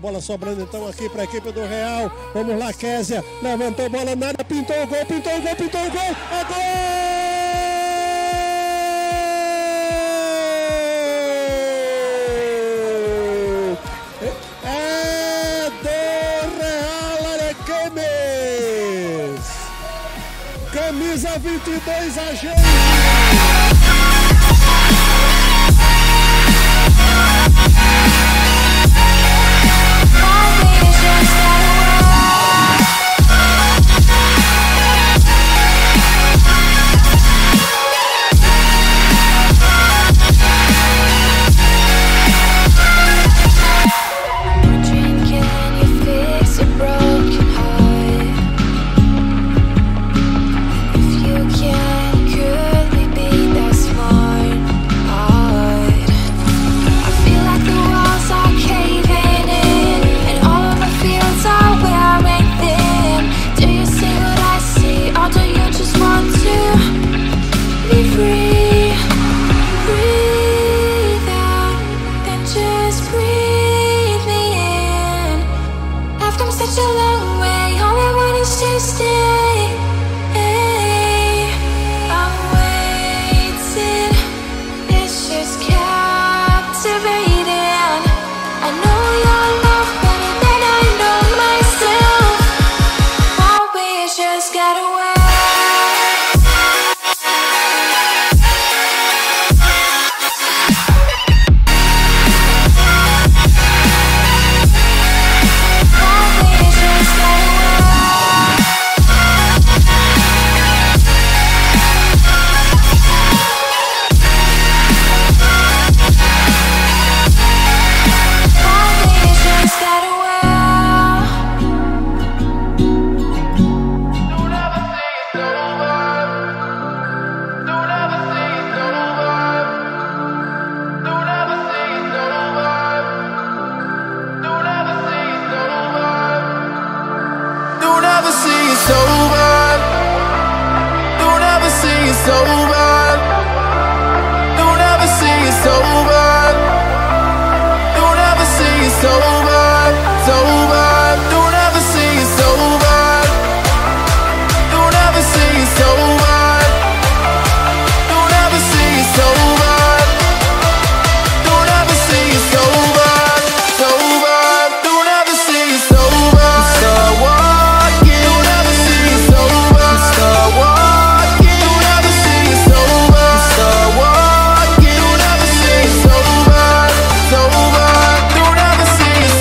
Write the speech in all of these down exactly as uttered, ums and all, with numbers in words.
bola sobrando então aqui para a equipe do Real. Vamos lá, Kézia. Levantou a bola na área, pintou o gol, pintou o gol, pintou o gol. É gol! É do Real Araucano. Camisa vinte e dois, a Geisi. It's over. Don't ever say it's over. Don't ever say it's over. Don't ever say it's over. It's over. Don't ever say it's over. Don't ever say it's over. Don't ever say it's over. Don't ever say it's over. It's over. Don't ever say it's over. Start walking. Don't ever say it's over. Start walking. Don't ever say it's over. Start walking. Don't ever say it's over. It's over. Don't ever say it's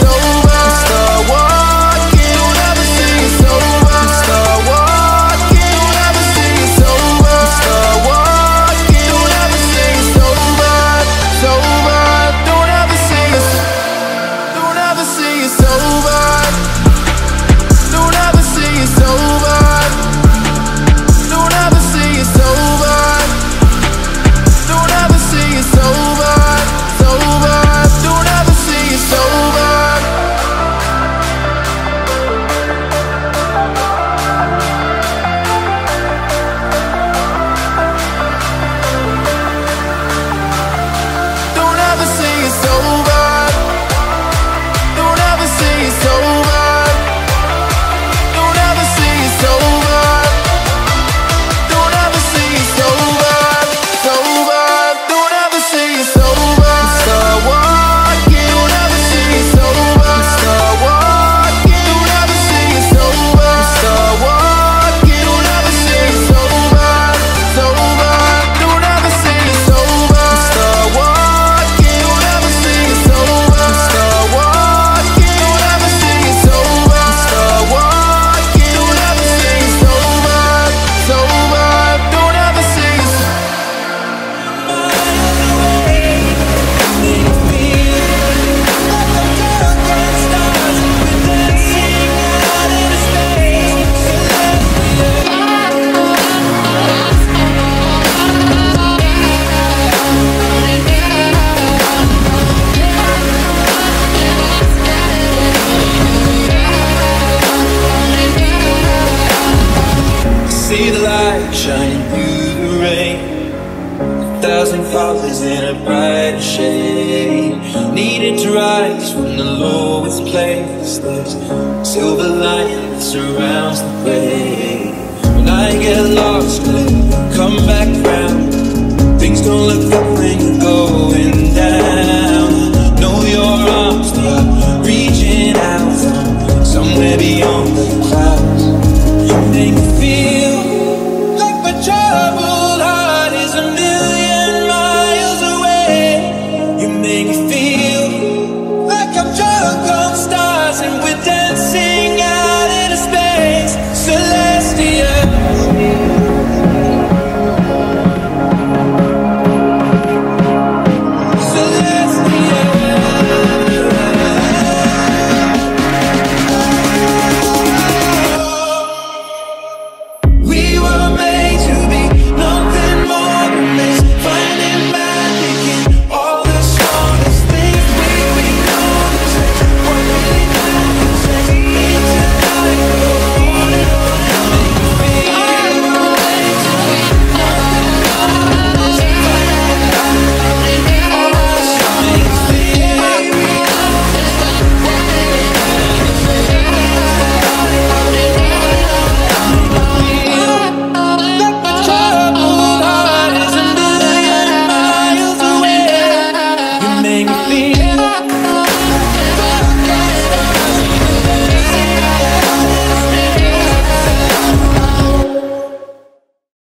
thousand colors in a brighter shade, needing to rise from the lowest place. There's silver lining that surrounds the way. When I get lost, come